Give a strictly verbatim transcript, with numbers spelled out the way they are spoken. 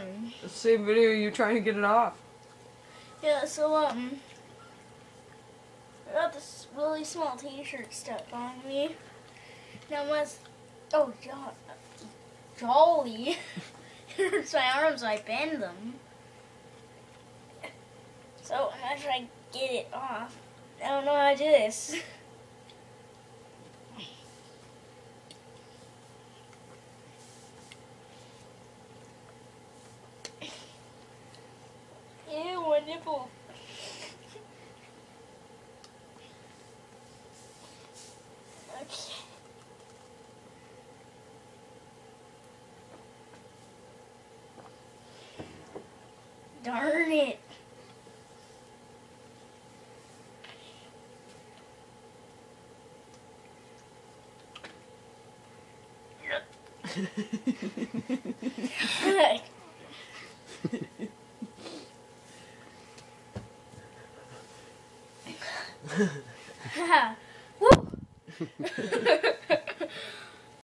on. The same video, you trying to get it off. Yeah, so, um, I got this really small t-shirt stuck on me. Now must, oh, jo jolly. It hurts my arms, so I bend them. So I'm gonna try to get it off. I don't know how to do this. Ew, my nipple. Okay. Darn it. Woo!